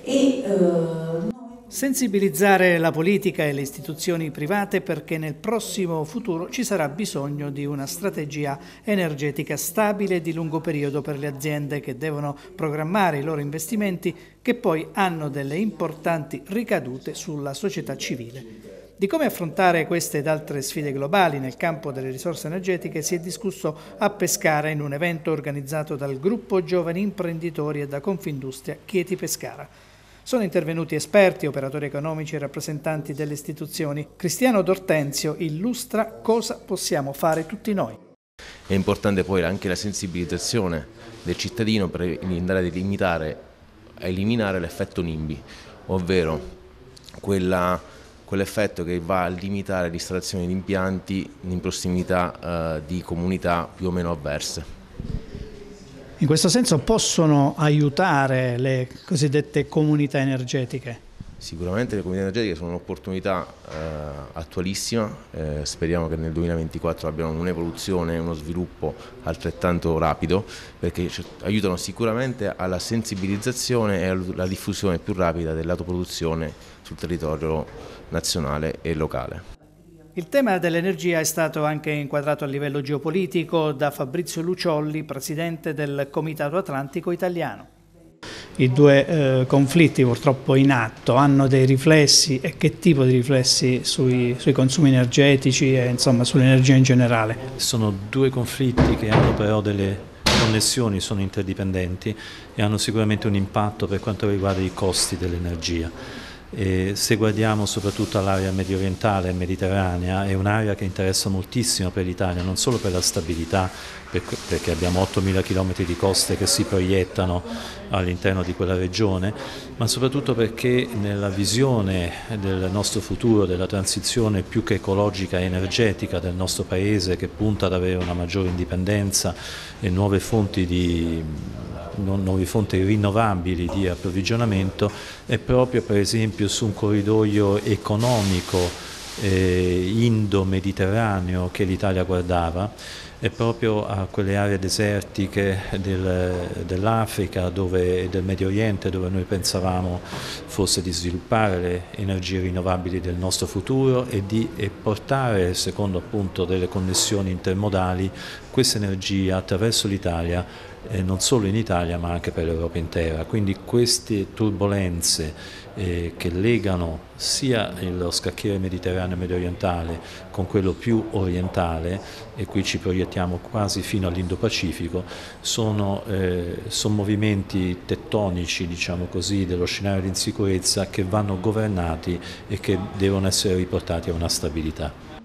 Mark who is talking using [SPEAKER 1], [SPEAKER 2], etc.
[SPEAKER 1] E,
[SPEAKER 2] Sensibilizzare la politica e le istituzioni private perché nel prossimo futuro ci sarà bisogno di una strategia energetica stabile e di lungo periodo per le aziende che devono programmare i loro investimenti che poi hanno delle importanti ricadute sulla società civile. Di come affrontare queste ed altre sfide globali nel campo delle risorse energetiche si è discusso a Pescara in un evento organizzato dal Gruppo Giovani Imprenditori e da Confindustria Chieti Pescara. Sono intervenuti esperti, operatori economici e rappresentanti delle istituzioni. Cristiano D'Ortenzio illustra cosa possiamo fare tutti noi.
[SPEAKER 3] È importante poi anche la sensibilizzazione del cittadino per andare a eliminare l'effetto NIMBY, ovvero quell'effetto che va a limitare l'installazione di impianti in prossimità di comunità più o meno avverse.
[SPEAKER 2] In questo senso possono aiutare le cosiddette comunità energetiche?
[SPEAKER 3] Sicuramente le comunità energetiche sono un'opportunità attualissima, speriamo che nel 2024 abbiano un'evoluzione e uno sviluppo altrettanto rapido, perché aiutano sicuramente alla sensibilizzazione e alla diffusione più rapida dell'autoproduzione sul territorio nazionale e locale.
[SPEAKER 2] Il tema dell'energia è stato anche inquadrato a livello geopolitico da Fabrizio Luciolli, presidente del Comitato Atlantico Italiano. I due conflitti purtroppo in atto hanno dei riflessi, e che tipo di riflessi sui consumi energetici e insomma sull'energia in generale?
[SPEAKER 4] Sono due conflitti che hanno però delle connessioni, sono interdipendenti e hanno sicuramente un impatto per quanto riguarda i costi dell'energia. E se guardiamo soprattutto all'area mediorientale e mediterranea, è un'area che interessa moltissimo per l'Italia, non solo per la stabilità, perché abbiamo 8.000 km di coste che si proiettano all'interno di quella regione, ma soprattutto perché nella visione del nostro futuro, della transizione più che ecologica e energetica del nostro Paese, che punta ad avere una maggiore indipendenza e nuove fonti rinnovabili di approvvigionamento, è proprio per esempio su un corridoio economico indo-mediterraneo che l'Italia guardava, è proprio a quelle aree desertiche dell'Africa e del Medio Oriente dove noi pensavamo fosse di sviluppare le energie rinnovabili del nostro futuro e di portare, secondo appunto delle connessioni intermodali, questa energia attraverso l'Italia, non solo in Italia ma anche per l'Europa intera. Quindi queste turbolenze che legano sia lo scacchiere mediterraneo e mediorientale con quello più orientale, e qui ci proiettiamo quasi fino all'Indo-Pacifico, sono movimenti tettonici, diciamo così, dello scenario di insicurezza che vanno governati e che devono essere riportati a una stabilità.